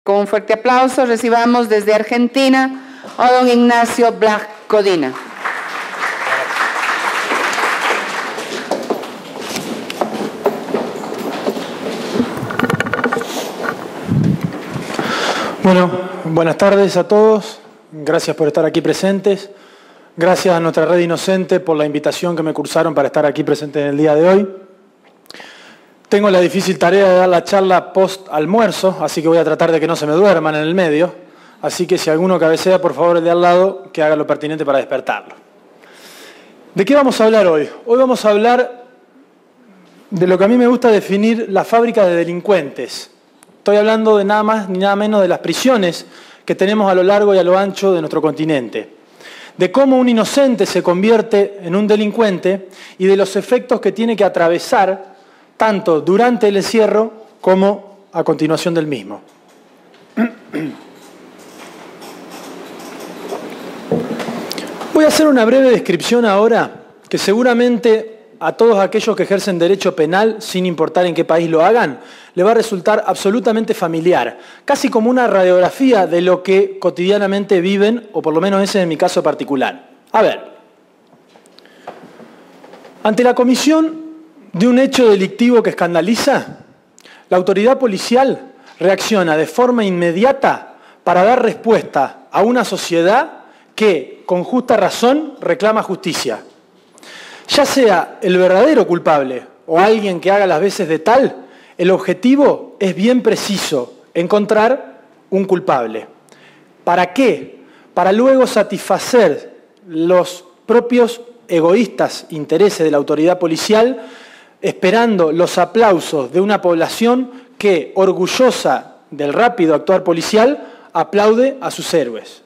Con un fuerte aplauso recibamos desde Argentina a don Ignacio Black Codina. Bueno, buenas tardes a todos. Gracias por estar aquí presentes. Gracias a nuestra red Inocente por la invitación que me cursaron para estar aquí presente en el día de hoy. Tengo la difícil tarea de dar la charla post-almuerzo, así que voy a tratar de que no se me duerman en el medio. Así que si alguno cabecea, por favor, el de al lado, que haga lo pertinente para despertarlo. ¿De qué vamos a hablar hoy? Hoy vamos a hablar de lo que a mí me gusta definir la fábrica de delincuentes. Estoy hablando de nada más ni nada menos de las prisiones que tenemos a lo largo y a lo ancho de nuestro continente. De cómo un inocente se convierte en un delincuente y de los efectos que tiene que atravesar tanto durante el encierro como a continuación del mismo. Voy a hacer una breve descripción ahora que seguramente a todos aquellos que ejercen derecho penal, sin importar en qué país lo hagan, le va a resultar absolutamente familiar, casi como una radiografía de lo que cotidianamente viven, o por lo menos ese es mi caso particular. A ver, ante la comisión de un hecho delictivo que escandaliza, la autoridad policial reacciona de forma inmediata para dar respuesta a una sociedad que, con justa razón, reclama justicia. Ya sea el verdadero culpable o alguien que haga las veces de tal, el objetivo es bien preciso, encontrar un culpable. ¿Para qué? Para luego satisfacer los propios egoístas intereses de la autoridad policial, esperando los aplausos de una población que, orgullosa del rápido actuar policial, aplaude a sus héroes.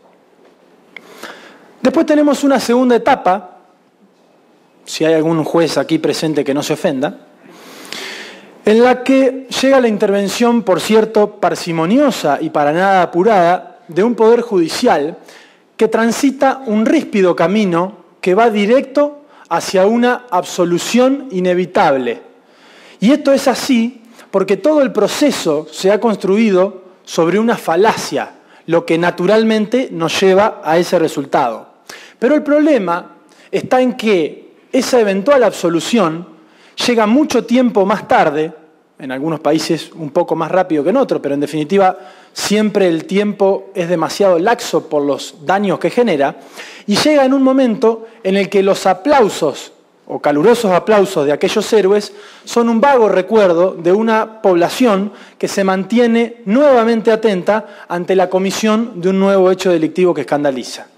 Después tenemos una segunda etapa, si hay algún juez aquí presente que no se ofenda, en la que llega la intervención, por cierto, parsimoniosa y para nada apurada, de un poder judicial que transita un ríspido camino que va directo hacia una absolución inevitable. Y esto es así porque todo el proceso se ha construido sobre una falacia, lo que naturalmente nos lleva a ese resultado. Pero el problema está en que esa eventual absolución llega mucho tiempo más tarde, en algunos países un poco más rápido que en otros, pero en definitiva siempre el tiempo es demasiado laxo por los daños que genera, y llega en un momento en el que los aplausos o calurosos aplausos de aquellos héroes son un vago recuerdo de una población que se mantiene nuevamente atenta ante la comisión de un nuevo hecho delictivo que escandaliza.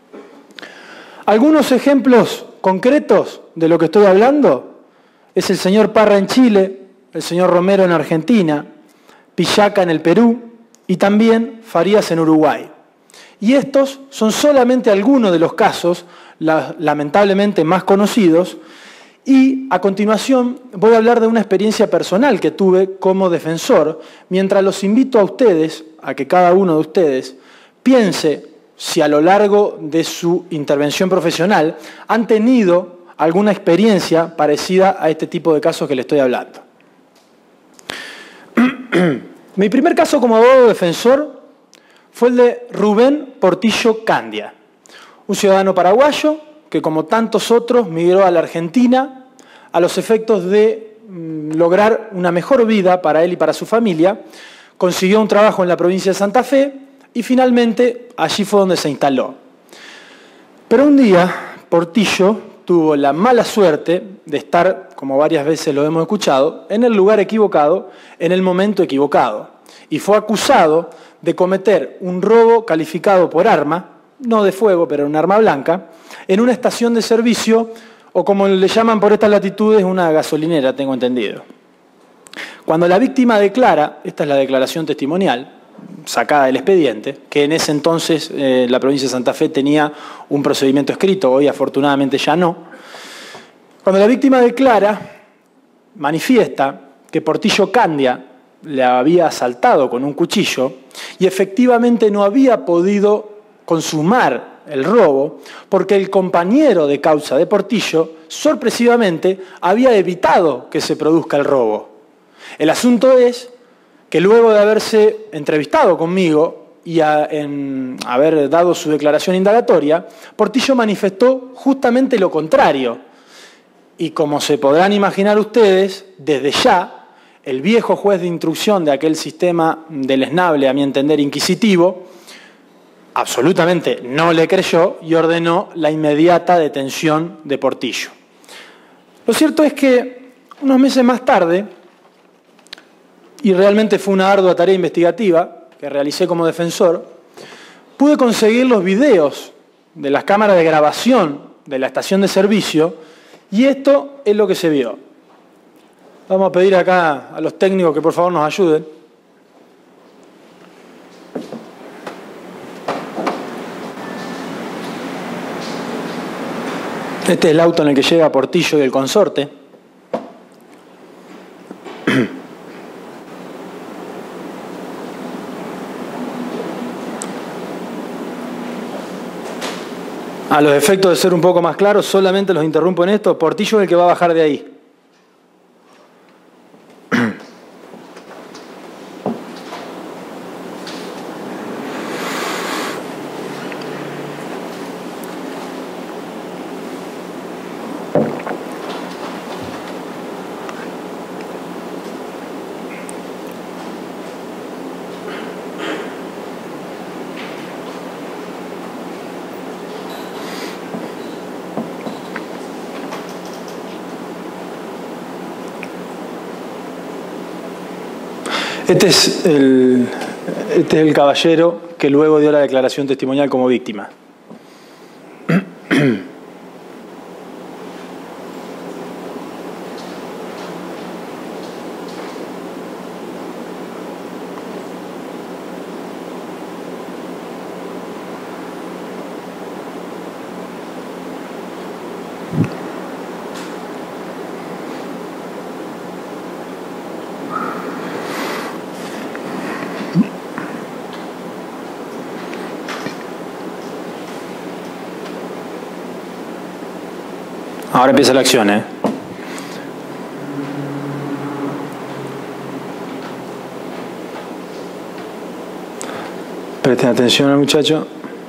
Algunos ejemplos concretos de lo que estoy hablando es el señor Parra en Chile, el señor Romero en Argentina, Pillaca en el Perú y también Farías en Uruguay. Y estos son solamente algunos de los casos, lamentablemente más conocidos, y a continuación voy a hablar de una experiencia personal que tuve como defensor, mientras los invito a ustedes, a que cada uno de ustedes piense si a lo largo de su intervención profesional han tenido alguna experiencia parecida a este tipo de casos que les estoy hablando. Mi primer caso como abogado defensor fue el de Rubén Portillo Candia, un ciudadano paraguayo que, como tantos otros, migró a la Argentina a los efectos de lograr una mejor vida para él y para su familia, consiguió un trabajo en la provincia de Santa Fe y finalmente allí fue donde se instaló. Pero un día Portillo tuvo la mala suerte de estar, como varias veces lo hemos escuchado, en el lugar equivocado, en el momento equivocado, y fue acusado de cometer un robo calificado por arma, no de fuego, pero un arma blanca, en una estación de servicio, o como le llaman por estas latitudes, una gasolinera, tengo entendido. Cuando la víctima declara, esta es la declaración testimonial, sacada del expediente, que en ese entonces la provincia de Santa Fe tenía un procedimiento escrito, hoy afortunadamente ya no. Cuando la víctima declara, manifiesta que Portillo Candia le había asaltado con un cuchillo y efectivamente no había podido consumar el robo porque el compañero de causa de Portillo sorpresivamente había evitado que se produzca el robo. El asunto es que luego de haberse entrevistado conmigo y haber dado su declaración indagatoria, Portillo manifestó justamente lo contrario. Y como se podrán imaginar ustedes, desde ya, el viejo juez de instrucción de aquel sistema deleznable, a mi entender inquisitivo, absolutamente no le creyó y ordenó la inmediata detención de Portillo. Lo cierto es que unos meses más tarde, y realmente fue una ardua tarea investigativa que realicé como defensor, pude conseguir los videos de las cámaras de grabación de la estación de servicio y esto es lo que se vio. Vamos a pedir acá a los técnicos que por favor nos ayuden. Este es el auto en el que llega Portillo y el consorte. A los efectos de ser un poco más claros, solamente los interrumpo en esto. Portillo es el que va a bajar de ahí. Este es el caballero que luego dio la declaración testimonial como víctima. Ahora empieza la acción, ¿eh? Presten atención al muchacho.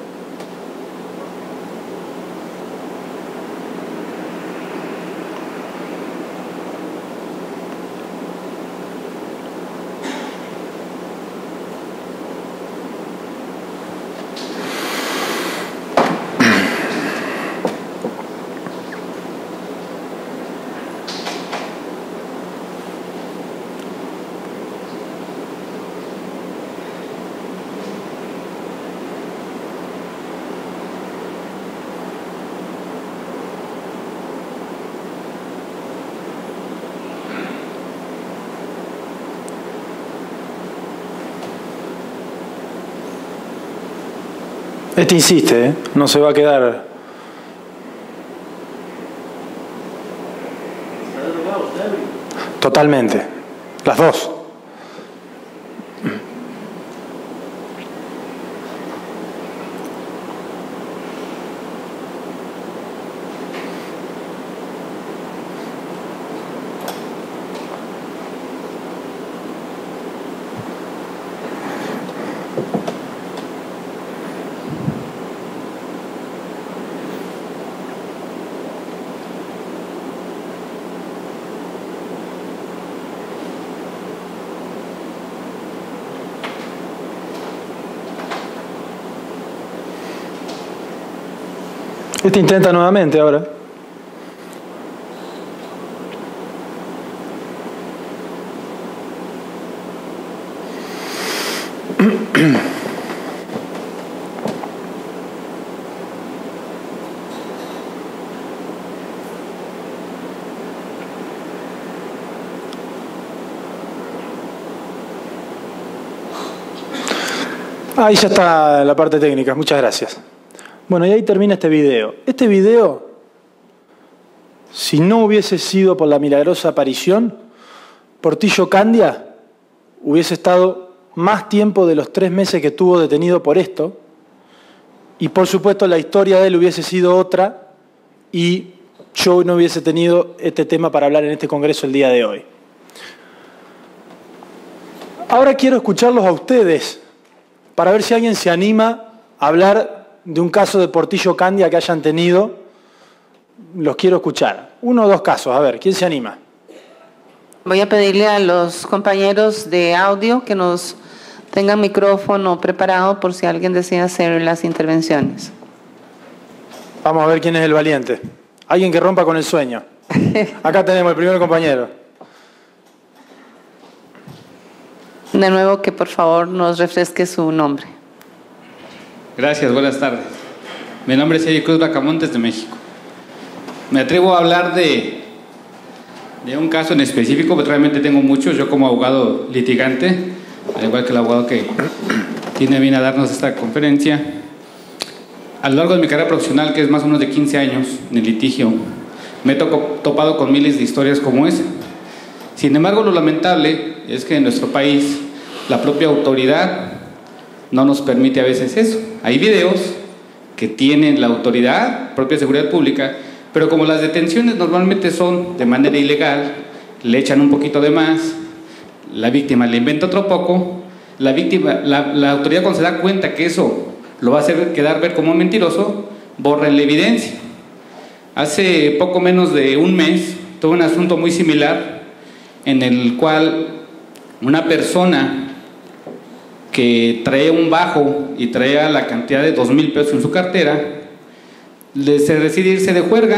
Este insiste, ¿eh? No se va a quedar. Totalmente. Las dos. Este intenta nuevamente ahora. Ahí ya está la parte técnica, muchas gracias. Bueno, y ahí termina este video. Este video, si no hubiese sido por la milagrosa aparición, Portillo Candia hubiese estado más tiempo de los 3 meses que estuvo detenido por esto, y por supuesto la historia de él hubiese sido otra, y yo no hubiese tenido este tema para hablar en este congreso el día de hoy. Ahora quiero escucharlos a ustedes para ver si alguien se anima a hablar de un caso de Portillo Candia que hayan tenido. Los quiero escuchar. 1 o 2 casos. A ver, ¿quién se anima? Voy a pedirle a los compañeros de audio que nos tengan micrófono preparado por si alguien desea hacer las intervenciones. Vamos a ver quién es el valiente. Alguien que rompa con el sueño. Acá tenemos el primer compañero. De nuevo, que por favor nos refresque su nombre. Gracias, buenas tardes. Mi nombre es Eddie Cruz Bracamontes, de México. Me atrevo a hablar de un caso en específico, porque realmente tengo muchos. Yo como abogado litigante, al igual que el abogado que tiene bien a darnos esta conferencia, a lo largo de mi carrera profesional, que es más o menos de 15 años en el litigio, me he topado con miles de historias como esa. Sin embargo, lo lamentable es que en nuestro país la propia autoridad no nos permite a veces eso. Hay videos que tienen la autoridad, propia seguridad pública, pero como las detenciones normalmente son de manera ilegal, le echan un poquito de más, la víctima le inventa otro poco, la autoridad, cuando se da cuenta que eso lo va a hacer quedar ver como un mentiroso, borra la evidencia. Hace poco menos de un mes tuve un asunto muy similar en el cual una persona que traía un bajo y traía la cantidad de 2,000 pesos en su cartera, se decide irse de juerga,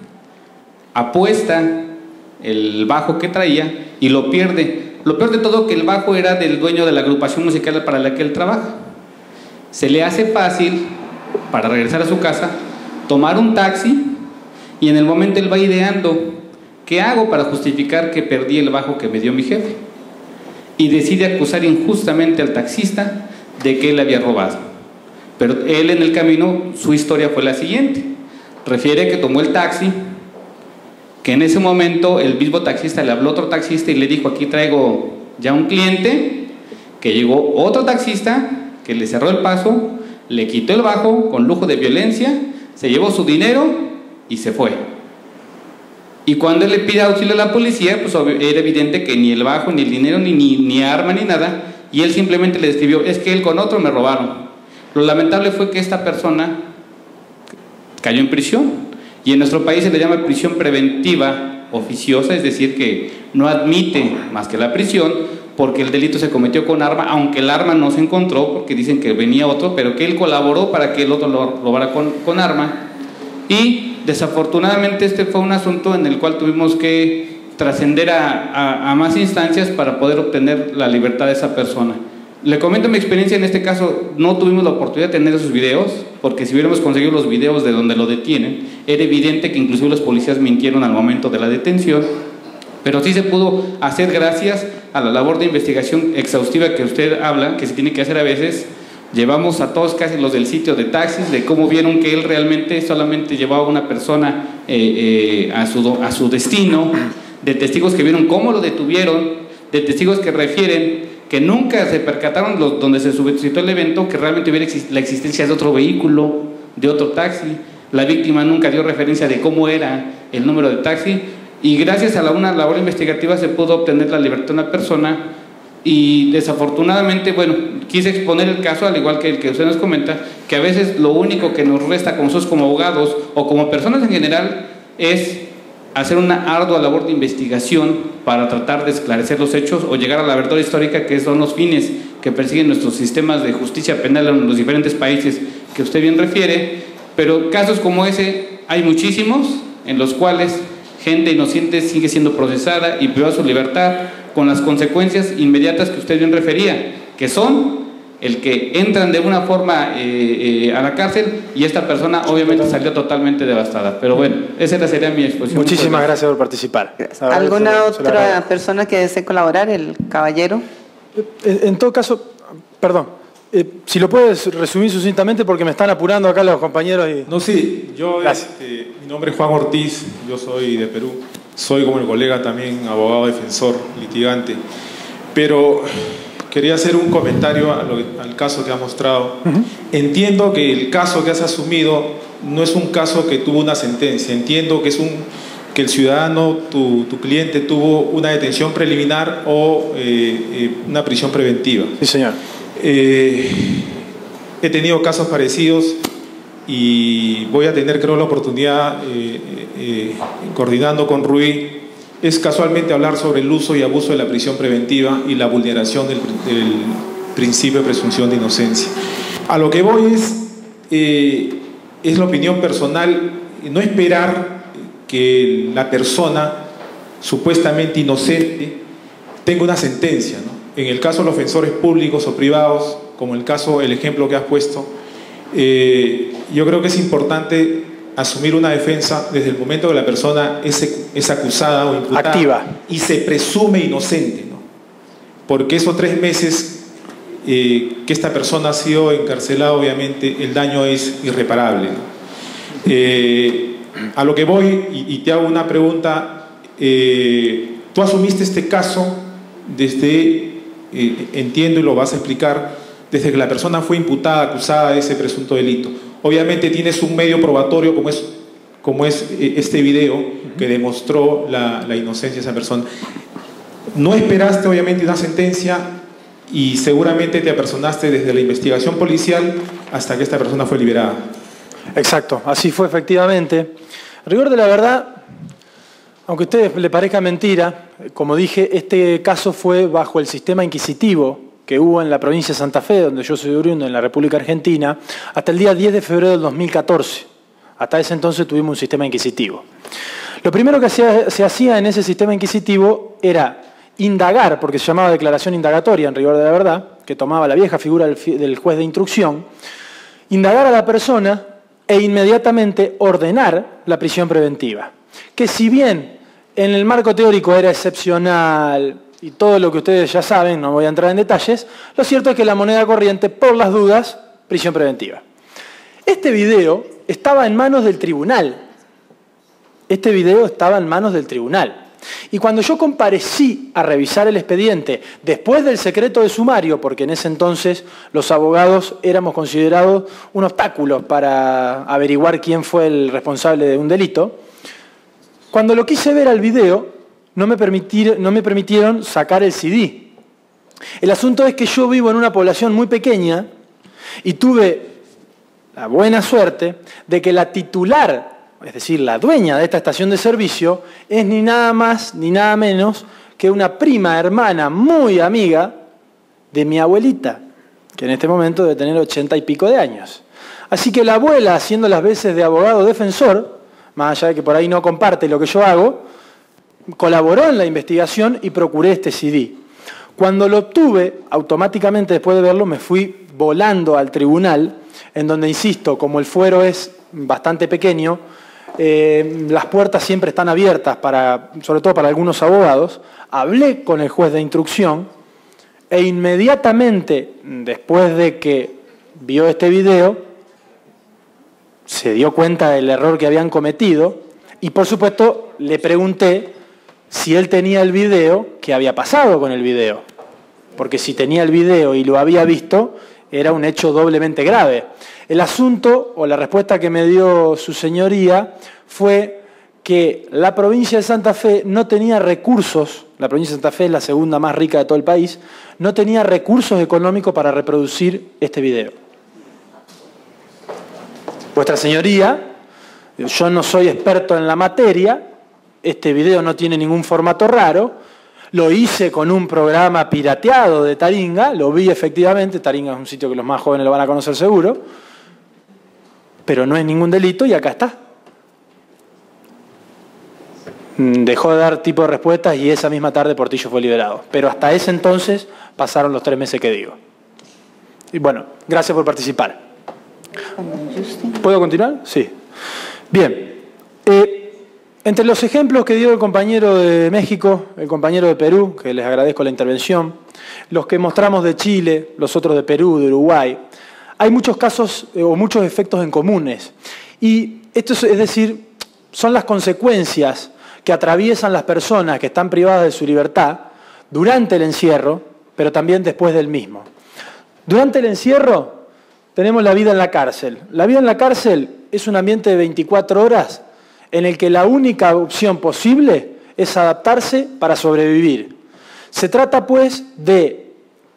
apuesta el bajo que traía y lo pierde. Lo peor de todo, que el bajo era del dueño de la agrupación musical para la que él trabaja. Se le hace fácil, para regresar a su casa, tomar un taxi, y en el momento él va ideando: ¿qué hago para justificar que perdí el bajo que me dio mi jefe? Y decide acusar injustamente al taxista de que él había robado. Pero él, en el camino, su historia fue la siguiente. Refiere que tomó el taxi, que en ese momento el mismo taxista le habló a otro taxista y le dijo: aquí traigo ya un cliente, que llegó otro taxista que le cerró el paso, le quitó el bajo con lujo de violencia, se llevó su dinero y se fue. Y cuando él le pide auxilio a la policía, pues era evidente que ni el bajo, ni el dinero, ni arma, ni nada, y él simplemente le describió: es que él con otro me robaron. Lo lamentable fue que esta persona cayó en prisión, y en nuestro país se le llama prisión preventiva oficiosa, es decir, que no admite más que la prisión, porque el delito se cometió con arma, aunque el arma no se encontró, porque dicen que venía otro, pero que él colaboró para que el otro lo robara con arma. Y desafortunadamente este fue un asunto en el cual tuvimos que trascender a más instancias para poder obtener la libertad de esa persona. Le comento mi experiencia. En este caso no tuvimos la oportunidad de tener esos videos, porque si hubiéramos conseguido los videos de donde lo detienen, era evidente que inclusive los policías mintieron al momento de la detención, pero sí se pudo hacer gracias a la labor de investigación exhaustiva que usted habla, que se tiene que hacer a veces. Llevamos a todos, casi los del sitio de taxis, de cómo vieron que él realmente solamente llevaba a una persona a su destino, de testigos que vieron cómo lo detuvieron, de testigos que refieren que nunca se percataron donde se suscitó el evento, que realmente hubiera la existencia de otro vehículo, de otro taxi. La víctima nunca dio referencia de cómo era el número de taxi, y gracias a una labor investigativa se pudo obtener la libertad de una persona. Y desafortunadamente, bueno, quise exponer el caso, al igual que el que usted nos comenta, que a veces lo único que nos resta como nosotros como abogados o como personas en general es hacer una ardua labor de investigación para tratar de esclarecer los hechos o llegar a la verdad histórica, que son los fines que persiguen nuestros sistemas de justicia penal en los diferentes países que usted bien refiere. Pero casos como ese hay muchísimos, en los cuales gente inocente sigue siendo procesada y priva su libertad, con las consecuencias inmediatas que usted bien refería, que son el que entran de una forma a la cárcel, y esta persona obviamente salió totalmente devastada. Pero bueno, esa sería mi exposición. Muchísimas gracias por participar. ¿Alguna otra persona que desee colaborar? El caballero. En todo caso, perdón, si lo puedes resumir sucintamente, porque me están apurando acá los compañeros. No, sí, mi nombre es Juan Ortiz, yo soy de Perú, soy como el colega también abogado defensor, litigante, pero quería hacer un comentario al caso que ha mostrado. Entiendo que el caso que has asumido no es un caso que tuvo una sentencia, entiendo que es que el ciudadano, tu cliente, tuvo una detención preliminar o una prisión preventiva. Sí, señor. He tenido casos parecidos y voy a tener, creo, la oportunidad, coordinando con Rui, es casualmente hablar sobre el uso y abuso de la prisión preventiva y la vulneración del principio de presunción de inocencia. A lo que voy es la opinión personal, no esperar que la persona supuestamente inocente tenga una sentencia, ¿no? En el caso de los ofensores públicos o privados, como el ejemplo que has puesto, yo creo que es importante asumir una defensa desde el momento que la persona es acusada o imputada activa y se presume inocente, ¿no? Porque esos 3 meses que esta persona ha sido encarcelada, obviamente el daño es irreparable, ¿no? A lo que voy, y te hago una pregunta, tú asumiste este caso desde, entiendo y lo vas a explicar, desde que la persona fue imputada, acusada de ese presunto delito. Obviamente tienes un medio probatorio como es este video que demostró la inocencia de esa persona. No esperaste obviamente una sentencia y seguramente te apersonaste desde la investigación policial hasta que esta persona fue liberada. Exacto, así fue efectivamente. A rigor de la verdad, aunque a ustedes les parezca mentira, como dije, este caso fue bajo el sistema inquisitivo que hubo en la provincia de Santa Fe, donde yo soy oriundo, en la República Argentina, hasta el día 10 de febrero del 2014. Hasta ese entonces tuvimos un sistema inquisitivo. Lo primero que se hacía en ese sistema inquisitivo era indagar, porque se llamaba declaración indagatoria en rigor de la verdad, que tomaba la vieja figura del juez de instrucción, indagar a la persona e inmediatamente ordenar la prisión preventiva. Que si bien en el marco teórico era excepcional y todo lo que ustedes ya saben, no voy a entrar en detalles, lo cierto es que la moneda corriente, por las dudas, prisión preventiva. Este video estaba en manos del tribunal. Este video estaba en manos del tribunal. Y cuando yo comparecí a revisar el expediente, después del secreto de sumario, porque en ese entonces los abogados éramos considerados un obstáculo para averiguar quién fue el responsable de un delito, cuando lo quise ver al video, no me permitieron sacar el CD. El asunto es que yo vivo en una población muy pequeña y tuve la buena suerte de que la titular, es decir, la dueña de esta estación de servicio, es ni nada más ni nada menos que una prima hermana muy amiga de mi abuelita, que en este momento debe tener 80 y pico de años. Así que la abuela, haciendo las veces de abogado defensor, más allá de que por ahí no comparte lo que yo hago, colaboró en la investigación y procuré este CD. Cuando lo obtuve, automáticamente después de verlo me fui volando al tribunal, en donde, insisto, como el fuero es bastante pequeño, las puertas siempre están abiertas, sobre todo para algunos abogados. Hablé con el juez de instrucción e inmediatamente, después de que vio este video, se dio cuenta del error que habían cometido y, por supuesto, le pregunté si él tenía el video, qué había pasado con el video. Porque si tenía el video y lo había visto, era un hecho doblemente grave. El asunto, o la respuesta que me dio su señoría, fue que la provincia de Santa Fe no tenía recursos, la provincia de Santa Fe es la segunda más rica de todo el país, no tenía recursos económicos para reproducir este video. Vuestra señoría, yo no soy experto en la materia, este video no tiene ningún formato raro, lo hice con un programa pirateado de Taringa, lo vi efectivamente, Taringa es un sitio que los más jóvenes lo van a conocer seguro, pero no es ningún delito y acá está. Dejó de dar tipo de respuestas y esa misma tarde Portillo fue liberado. Pero hasta ese entonces pasaron los 3 meses que digo. Y bueno, gracias por participar. ¿Puedo continuar? Sí. Bien. Entre los ejemplos que dio el compañero de México, el compañero de Perú, que les agradezco la intervención, los que mostramos de Chile, los otros de Perú, de Uruguay, hay muchos casos o muchos efectos en comunes. Y esto es decir, son las consecuencias que atraviesan las personas que están privadas de su libertad durante el encierro, pero también después del mismo. Durante el encierro tenemos la vida en la cárcel. La vida en la cárcel es un ambiente de 24 horas en el que la única opción posible es adaptarse para sobrevivir. Se trata pues de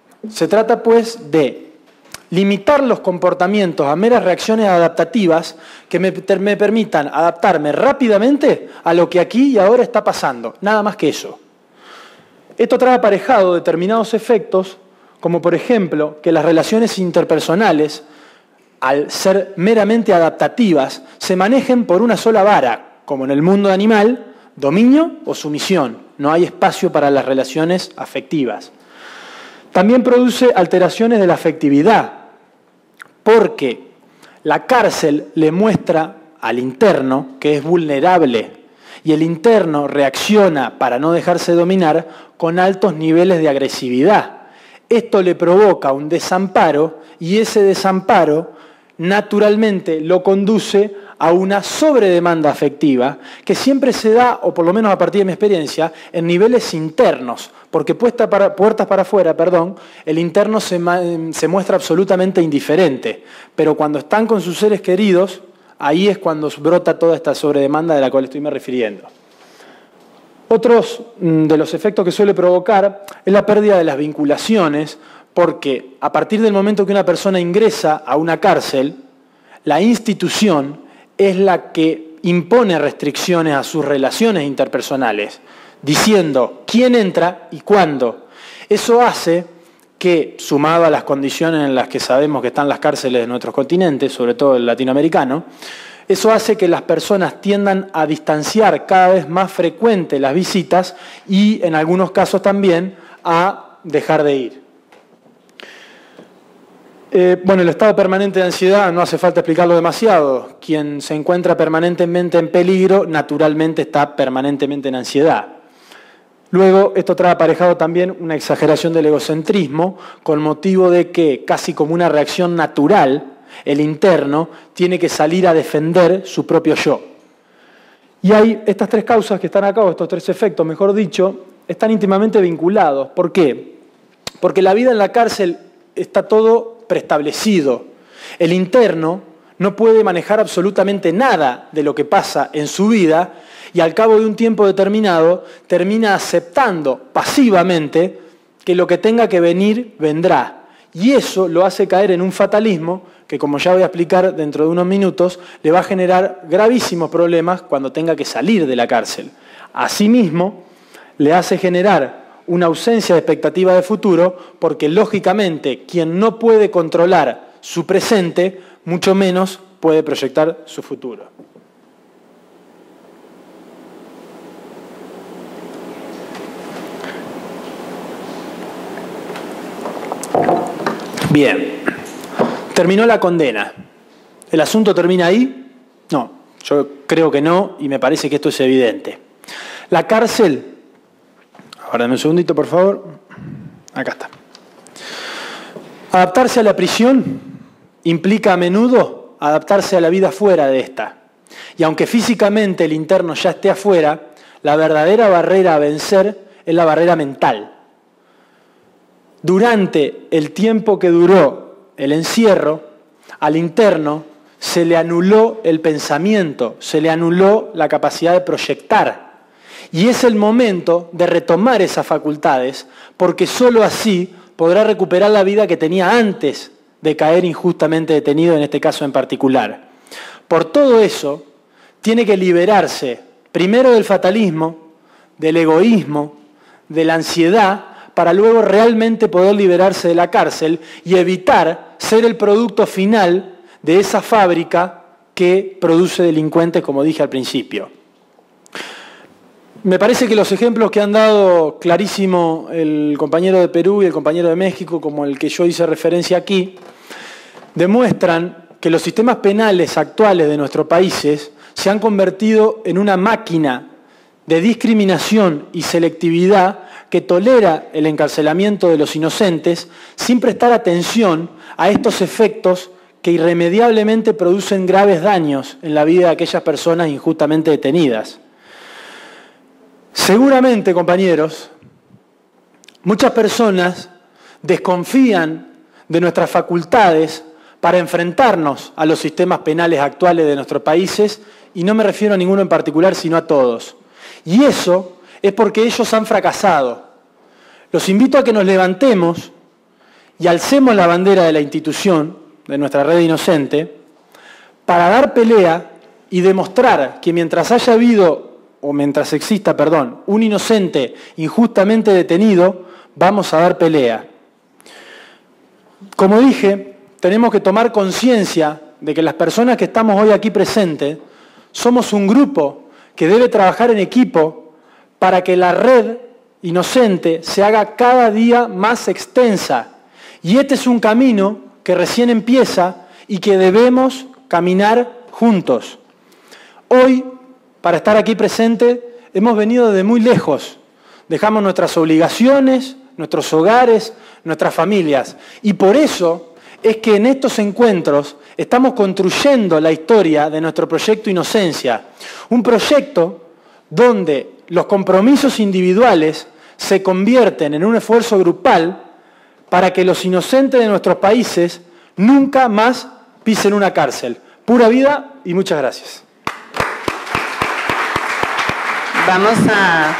limitar los comportamientos a meras reacciones adaptativas que me permitan adaptarme rápidamente a lo que aquí y ahora está pasando. Nada más que eso. Esto trae aparejado determinados efectos, como por ejemplo que las relaciones interpersonales, al ser meramente adaptativas, se manejen por una sola vara, como en el mundo animal, dominio o sumisión. No hay espacio para las relaciones afectivas. También produce alteraciones de la afectividad, porque la cárcel le muestra al interno que es vulnerable y el interno reacciona para no dejarse dominar con altos niveles de agresividad. Esto le provoca un desamparo y ese desamparo naturalmente lo conduce a una sobredemanda afectiva que siempre se da, o por lo menos a partir de mi experiencia, en niveles internos, porque puertas para afuera, el interno se muestra absolutamente indiferente, pero cuando están con sus seres queridos, ahí es cuando brota toda esta sobredemanda de la cual estoy me refiriendo. Otros de los efectos que suele provocar es la pérdida de las vinculaciones, porque a partir del momento que una persona ingresa a una cárcel, la institución es la que impone restricciones a sus relaciones interpersonales, diciendo quién entra y cuándo. Eso hace que, sumado a las condiciones en las que sabemos que están las cárceles de nuestros continentes, sobre todo el latinoamericano, eso hace que las personas tiendan a distanciar cada vez más frecuente las visitas y, en algunos casos también, a dejar de ir. El estado permanente de ansiedad no hace falta explicarlo demasiado. Quien se encuentra permanentemente en peligro, naturalmente está permanentemente en ansiedad. Luego, esto trae aparejado también una exageración del egocentrismo, con motivo de que, casi como una reacción natural, el interno tiene que salir a defender su propio yo. Y hay estas tres causas que están acá, o estos tres efectos, mejor dicho, están íntimamente vinculados. ¿Por qué? Porque la vida en la cárcel está todo preestablecido. El interno no puede manejar absolutamente nada de lo que pasa en su vida y al cabo de un tiempo determinado termina aceptando pasivamente que lo que tenga que venir, vendrá. Y eso lo hace caer en un fatalismo que, como ya voy a explicar dentro de unos minutos, le va a generar gravísimos problemas cuando tenga que salir de la cárcel. Asimismo, le hace generar una ausencia de expectativa de futuro, porque lógicamente quien no puede controlar su presente, mucho menos puede proyectar su futuro. Bien, terminó la condena. ¿El asunto termina ahí? No, yo creo que no y me parece que esto es evidente. La cárcel... Ahora, dame un segundito, por favor. Acá está. Adaptarse a la prisión implica a menudo adaptarse a la vida fuera de esta. Y aunque físicamente el interno ya esté afuera, la verdadera barrera a vencer es la barrera mental. Durante el tiempo que duró el encierro, al interno se le anuló el pensamiento, se le anuló la capacidad de proyectar. Y es el momento de retomar esas facultades, porque sólo así podrá recuperar la vida que tenía antes de caer injustamente detenido, en este caso en particular. Por todo eso, tiene que liberarse primero del fatalismo, del egoísmo, de la ansiedad, para luego realmente poder liberarse de la cárcel y evitar ser el producto final de esa fábrica que produce delincuentes, como dije al principio. Me parece que los ejemplos que han dado clarísimo el compañero de Perú y el compañero de México, como el que yo hice referencia aquí, demuestran que los sistemas penales actuales de nuestros países se han convertido en una máquina de discriminación y selectividad que tolera el encarcelamiento de los inocentes sin prestar atención a estos efectos que irremediablemente producen graves daños en la vida de aquellas personas injustamente detenidas. Seguramente, compañeros, muchas personas desconfían de nuestras facultades para enfrentarnos a los sistemas penales actuales de nuestros países y no me refiero a ninguno en particular, sino a todos. Y eso es porque ellos han fracasado. Los invito a que nos levantemos y alcemos la bandera de la institución, de nuestra red inocente, para dar pelea y demostrar que mientras haya habido, o mientras exista, perdón, un inocente injustamente detenido, vamos a dar pelea. Como dije, tenemos que tomar conciencia de que las personas que estamos hoy aquí presentes somos un grupo que debe trabajar en equipo para que la red inocente se haga cada día más extensa. Y este es un camino que recién empieza y que debemos caminar juntos. Hoy, para estar aquí presente, hemos venido de muy lejos. Dejamos nuestras obligaciones, nuestros hogares, nuestras familias. Y por eso es que en estos encuentros estamos construyendo la historia de nuestro proyecto Inocencia. Un proyecto donde los compromisos individuales se convierten en un esfuerzo grupal para que los inocentes de nuestros países nunca más pisen una cárcel. Pura vida y muchas gracias. Vamos a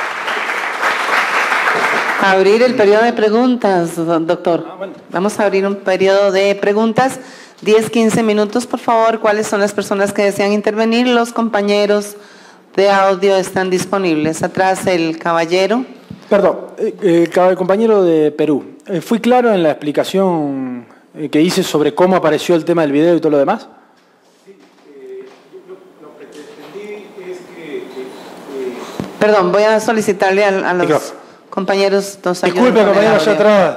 abrir el periodo de preguntas, doctor. Vamos a abrir un periodo de preguntas. 10-15 minutos, por favor. ¿Cuáles son las personas que desean intervenir? Los compañeros de audio están disponibles. Atrás el caballero. Perdón, el compañero de Perú. ¿Fui claro en la explicación que hice sobre cómo apareció el tema del video y todo lo demás? Sí, lo que entendí es que... Perdón, voy a solicitarle a los compañeros dos ayudas. Disculpe, compañero, allá atrás.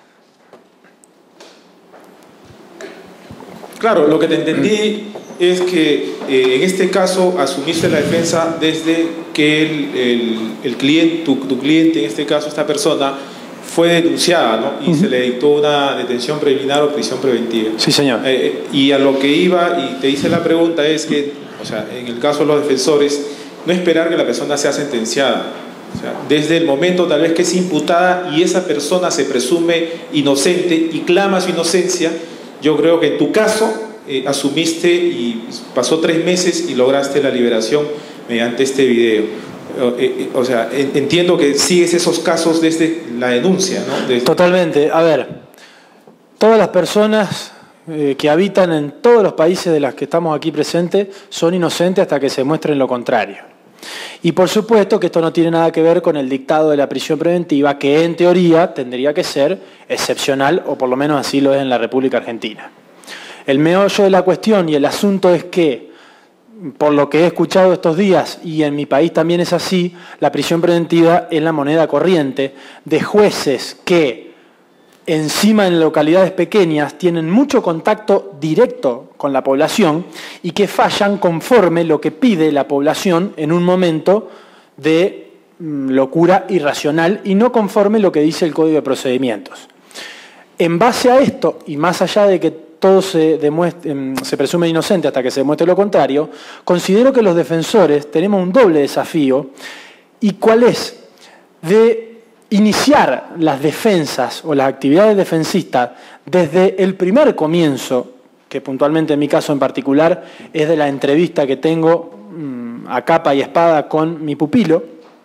Claro, lo que te entendí es que en este caso asumiste la defensa desde que el cliente, tu cliente, en este caso esta persona, fue denunciada, ¿no? Y se le dictó una detención preliminar o prisión preventiva. Sí, señor. Y a lo que iba, y te hice la pregunta, es que, o sea, en el caso de los defensores, no esperar que la persona sea sentenciada. O sea, desde el momento tal vez que es imputada y esa persona se presume inocente y clama su inocencia, yo creo que en tu caso asumiste y pasó 3 meses y lograste la liberación mediante este video. O sea, entiendo que sigues esos casos desde la denuncia, ¿no? Totalmente. A ver, todas las personas que habitan en todos los países de los que estamos aquí presentes son inocentes hasta que se muestren lo contrario. Y por supuesto que esto no tiene nada que ver con el dictado de la prisión preventiva, que en teoría tendría que ser excepcional, o por lo menos así lo es en la República Argentina. El meollo de la cuestión y el asunto es que, por lo que he escuchado estos días, y en mi país también es así, la prisión preventiva es la moneda corriente de jueces que, encima en localidades pequeñas, tienen mucho contacto directo con la población y que fallan conforme lo que pide la población en un momento de locura irracional y no conforme lo que dice el Código de Procedimientos. En base a esto, y más allá de que todo se presume inocente hasta que se demuestre lo contrario, considero que los defensores tenemos un doble desafío, y cuál es de iniciar las defensas o las actividades defensistas desde el primer comienzo, que puntualmente en mi caso en particular es de la entrevista que tengo a capa y espada con mi pupilo,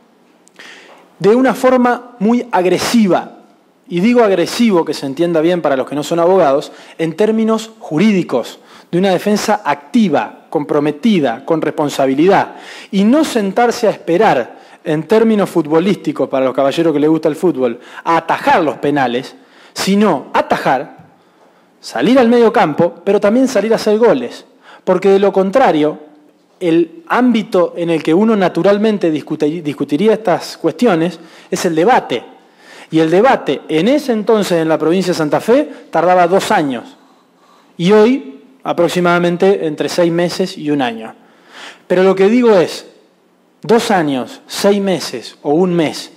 de una forma muy agresiva. Y digo agresivo, que se entienda bien para los que no son abogados, en términos jurídicos, de una defensa activa, comprometida, con responsabilidad, y no sentarse a esperar, en términos futbolísticos, para los caballeros que les gusta el fútbol, a atajar los penales, sino atajar, salir al medio campo, pero también salir a hacer goles, porque de lo contrario, el ámbito en el que uno naturalmente discutiría estas cuestiones es el debate. Y el debate, en ese entonces en la provincia de Santa Fe, tardaba 2 años. Y hoy, aproximadamente entre 6 meses y 1 año. Pero lo que digo es, 2 años, 6 meses o 1 mes,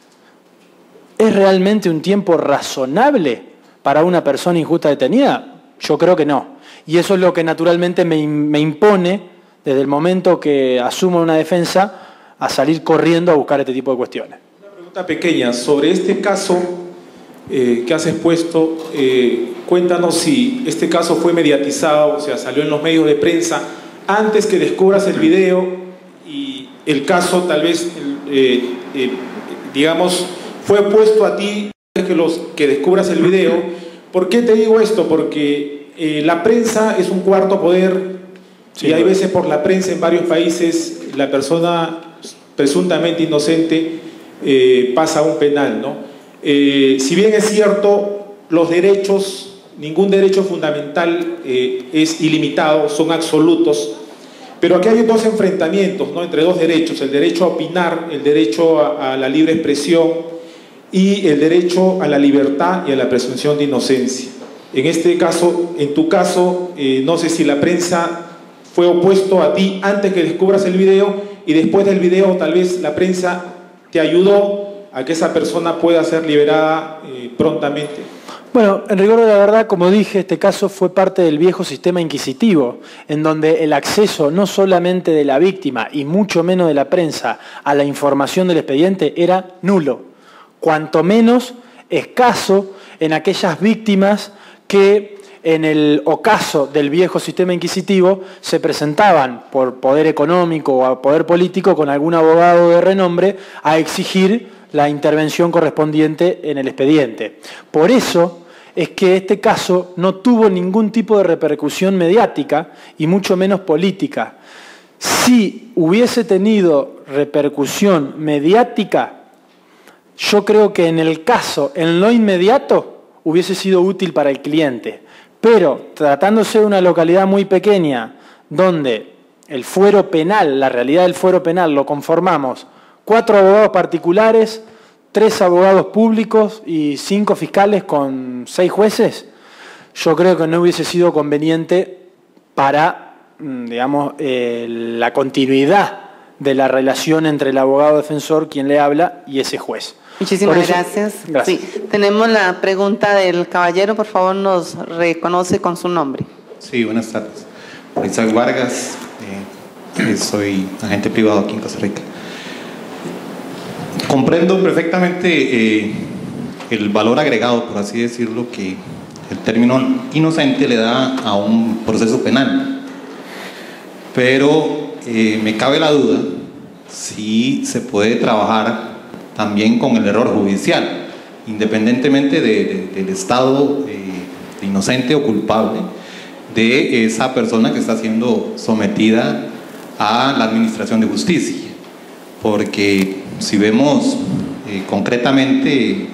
¿es realmente un tiempo razonable para una persona injusta detenida? Yo creo que no. Y eso es lo que naturalmente me impone, desde el momento que asumo una defensa, a salir corriendo a buscar este tipo de cuestiones. Pequeña, sobre este caso que has expuesto, cuéntanos si este caso fue mediatizado, o sea, salió en los medios de prensa antes que descubras el video y el caso tal vez, digamos, fue puesto a ti antes que descubras el video. ¿Por qué te digo esto? Porque la prensa es un cuarto poder, sí, y hay veces por la prensa en varios países la persona presuntamente inocente pasa a un penal, ¿no? Si bien es cierto, los derechos, ningún derecho fundamental es ilimitado, son absolutos, pero aquí hay dos enfrentamientos, ¿no?, entre dos derechos: el derecho a opinar, el derecho a la libre expresión y el derecho a la libertad y a la presunción de inocencia. En este caso, en tu caso, no sé si la prensa fue opuesto a ti antes que descubras el video, y después del video tal vez la prensa te ayudó a que esa persona pueda ser liberada prontamente. Bueno, en rigor de la verdad, como dije, este caso fue parte del viejo sistema inquisitivo, en donde el acceso no solamente de la víctima y mucho menos de la prensa a la información del expediente era nulo, cuanto menos escaso en aquellas víctimas que en el ocaso del viejo sistema inquisitivo se presentaban por poder económico o poder político con algún abogado de renombre a exigir la intervención correspondiente en el expediente. Por eso es que este caso no tuvo ningún tipo de repercusión mediática y mucho menos política. Si hubiese tenido repercusión mediática, yo creo que en el caso, en lo inmediato, hubiese sido útil para el cliente. Pero tratándose de una localidad muy pequeña, donde el fuero penal, la realidad del fuero penal lo conformamos 4 abogados particulares, 3 abogados públicos y 5 fiscales con 6 jueces, yo creo que no hubiese sido conveniente para, digamos, la continuidad de la relación entre el abogado defensor, quien le habla, y ese juez. Muchísimas gracias. Sí, tenemos la pregunta del caballero, por favor nos reconoce con su nombre. Sí, buenas tardes. Isaac Vargas, soy agente privado aquí en Costa Rica. Comprendo perfectamente el valor agregado, por así decirlo, que el término inocente le da a un proceso penal, pero me cabe la duda si se puede trabajar también con el error judicial, independientemente del estado de inocente o culpable de esa persona que está siendo sometida a la administración de justicia. Porque si vemos concretamente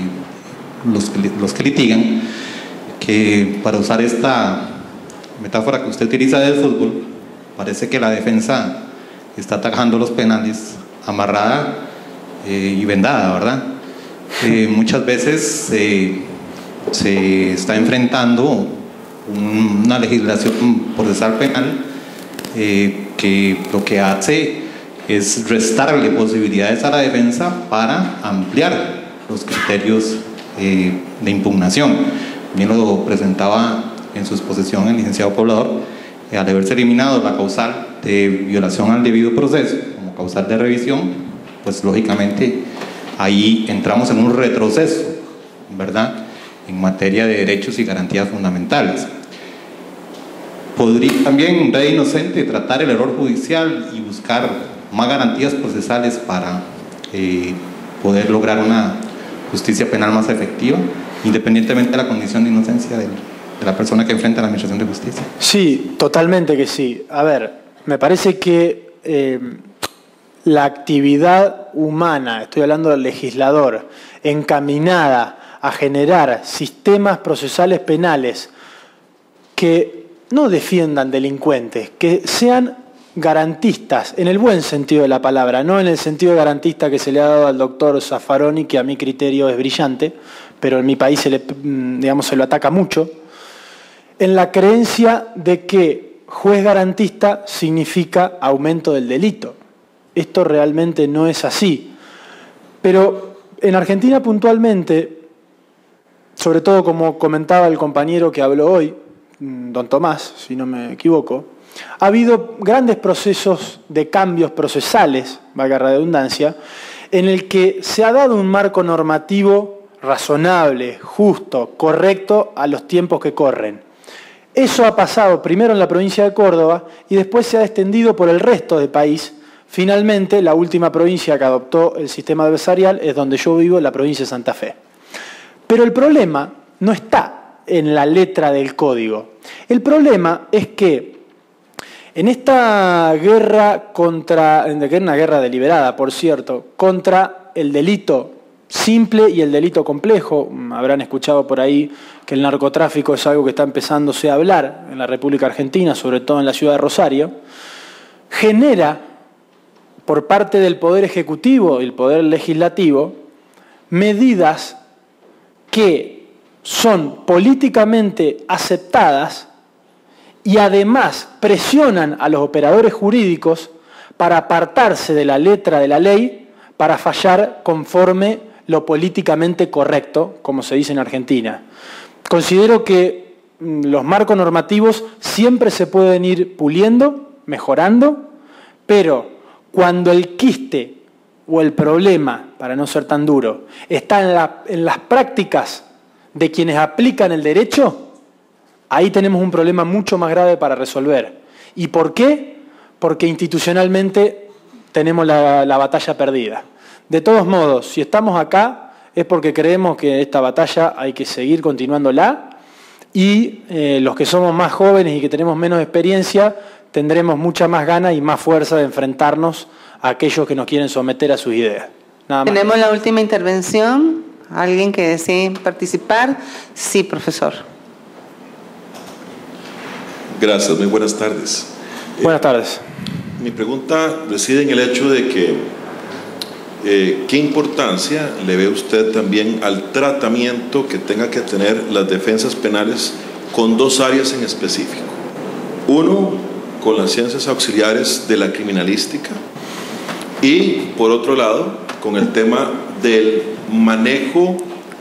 los que litigan, que para usar esta metáfora que usted utiliza del fútbol, parece que la defensa está atajando los penales amarrada y vendada, ¿verdad? Muchas veces se está enfrentando una legislación procesal penal que lo que hace es restarle posibilidades a la defensa para ampliar los criterios de impugnación. Bien lo presentaba en su exposición el licenciado Poblador, al haberse eliminado la causal de violación al debido proceso como causal de revisión, pues lógicamente ahí entramos en un retroceso, ¿verdad?, en materia de derechos y garantías fundamentales. Podría también un rey inocente tratar el error judicial y buscar más garantías procesales para poder lograr una justicia penal más efectiva, independientemente de la condición de inocencia de la persona que enfrenta la administración de justicia. Sí, totalmente que sí. A ver, me parece que la actividad humana, estoy hablando del legislador, encaminada a generar sistemas procesales penales que no defiendan delincuentes, que sean garantistas, en el buen sentido de la palabra, no en el sentido de garantista que se le ha dado al doctor Zaffaroni, que a mi criterio es brillante, pero en mi país se lo ataca mucho, en la creencia de que juez garantista significa aumento del delito. Esto realmente no es así. Pero en Argentina puntualmente, sobre todo como comentaba el compañero que habló hoy, don Tomás, si no me equivoco, ha habido grandes procesos de cambios procesales, valga la redundancia, en el que se ha dado un marco normativo razonable, justo, correcto a los tiempos que corren. Eso ha pasado primero en la provincia de Córdoba y después se ha extendido por el resto del país. Finalmente, la última provincia que adoptó el sistema adversarial es donde yo vivo, la provincia de Santa Fe. Pero el problema no está en la letra del código. El problema es que en esta guerra que es una guerra deliberada, por cierto, contra el delito simple y el delito complejo, habrán escuchado por ahí que el narcotráfico es algo que está empezándose a hablar en la República Argentina, sobre todo en la ciudad de Rosario, genera por parte del Poder Ejecutivo y el Poder Legislativo medidas que son políticamente aceptadas y además presionan a los operadores jurídicos para apartarse de la letra de la ley para fallar conforme lo políticamente correcto, como se dice en Argentina. Considero que los marcos normativos siempre se pueden ir puliendo, mejorando, pero cuando el quiste o el problema, para no ser tan duro, está en las prácticas de quienes aplican el derecho, ahí tenemos un problema mucho más grave para resolver. ¿Y por qué? Porque institucionalmente tenemos la batalla perdida. De todos modos, si estamos acá es porque creemos que esta batalla hay que seguir continuándola y los que somos más jóvenes y que tenemos menos experiencia tendremos mucha más gana y más fuerza de enfrentarnos a aquellos que nos quieren someter a sus ideas. Nada más. Tenemos la última intervención. ¿Alguien que desee participar? Sí, profesor. Gracias, muy buenas tardes. Buenas tardes. Mi pregunta reside en el hecho de que ¿qué importancia le ve usted también al tratamiento que tenga que tener las defensas penales con dos áreas en específico? Uno, con las ciencias auxiliares de la criminalística y, por otro lado, con el tema del manejo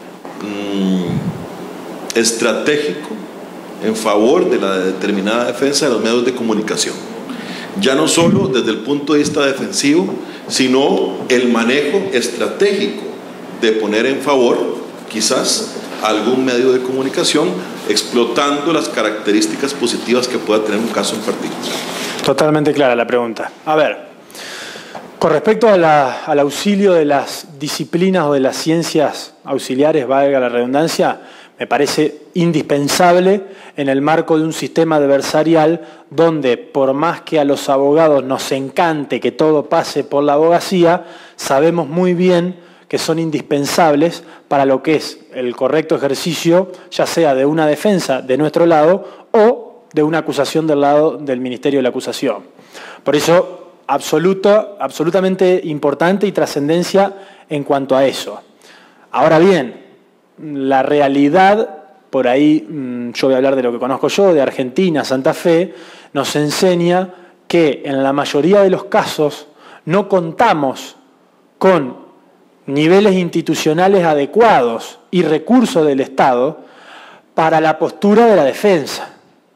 estratégico en favor de la determinada defensa de los medios de comunicación. Ya no solo desde el punto de vista defensivo, sino el manejo estratégico de poner en favor, quizás, algún medio de comunicación, explotando las características positivas que pueda tener un caso en particular. Totalmente clara la pregunta. A ver, con respecto al auxilio de las disciplinas o de las ciencias auxiliares, valga la redundancia, me parece indispensable en el marco de un sistema adversarial donde, por más que a los abogados nos encante que todo pase por la abogacía, sabemos muy bien que son indispensables para lo que es el correcto ejercicio, ya sea de una defensa de nuestro lado o de una acusación del lado del Ministerio de la Acusación. Por eso, absolutamente importante y trascendencia en cuanto a eso. Ahora bien, la realidad, por ahí yo voy a hablar de lo que conozco yo, de Argentina, Santa Fe, nos enseña que en la mayoría de los casos no contamos con niveles institucionales adecuados y recursos del Estado para la postura de la defensa,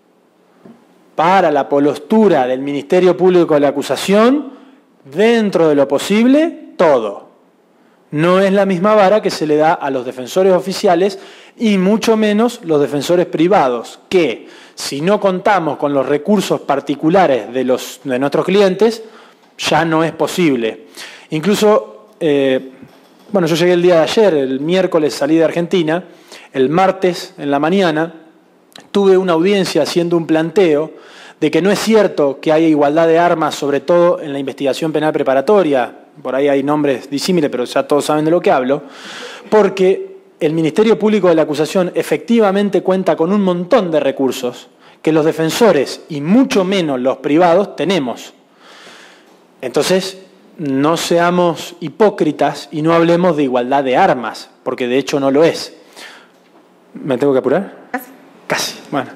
para la postura del Ministerio Público de la Acusación, dentro de lo posible, todo. No es la misma vara que se le da a los defensores oficiales y mucho menos los defensores privados, que si no contamos con los recursos particulares de nuestros clientes, ya no es posible. Incluso, yo llegué el día de ayer, el miércoles salí de Argentina, el martes en la mañana tuve una audiencia haciendo un planteo de que no es cierto que haya igualdad de armas, sobre todo en la investigación penal preparatoria. Por ahí hay nombres disímiles, pero ya todos saben de lo que hablo, porque el Ministerio Público de la Acusación efectivamente cuenta con un montón de recursos que los defensores, y mucho menos los privados, tenemos. Entonces, no seamos hipócritas y no hablemos de igualdad de armas, porque de hecho no lo es. ¿Me tengo que apurar? Casi. Bueno.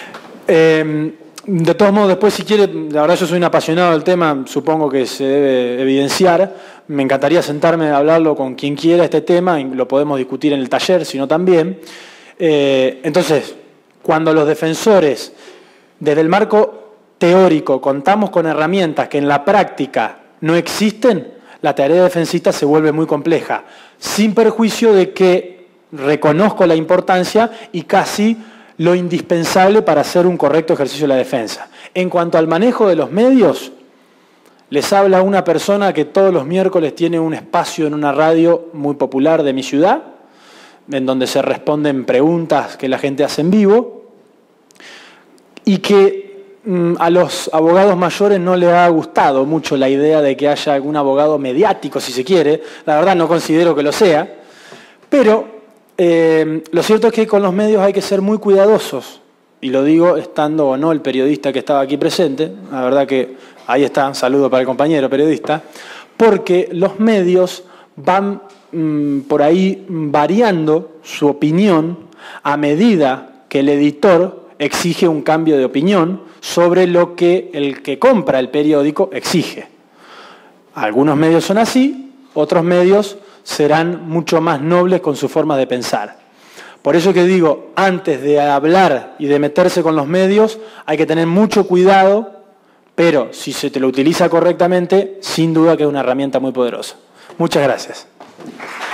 De todos modos, después si quiere, la verdad yo soy un apasionado del tema, supongo que se debe evidenciar. Me encantaría sentarme a hablarlo con quien quiera este tema, y lo podemos discutir en el taller, si no también. Entonces, cuando los defensores, desde el marco teórico, contamos con herramientas que en la práctica no existen, la tarea defensista se vuelve muy compleja, sin perjuicio de que reconozco la importancia y casi lo indispensable para hacer un correcto ejercicio de la defensa. En cuanto al manejo de los medios, les habla una persona que todos los miércoles tiene un espacio en una radio muy popular de mi ciudad, en donde se responden preguntas que la gente hace en vivo, y que a los abogados mayores no les ha gustado mucho la idea de que haya algún abogado mediático, si se quiere. La verdad no considero que lo sea, pero lo cierto es que con los medios hay que ser muy cuidadosos, y lo digo estando o no el periodista que estaba aquí presente. La verdad que ahí está, un saludo para el compañero periodista, porque los medios van por ahí variando su opinión a medida que el editor exige un cambio de opinión sobre lo que el que compra el periódico exige. Algunos medios son así, otros medios serán mucho más nobles con su forma de pensar. Por eso que digo, antes de hablar y de meterse con los medios, hay que tener mucho cuidado, pero si se te lo utiliza correctamente, sin duda que es una herramienta muy poderosa. Muchas gracias.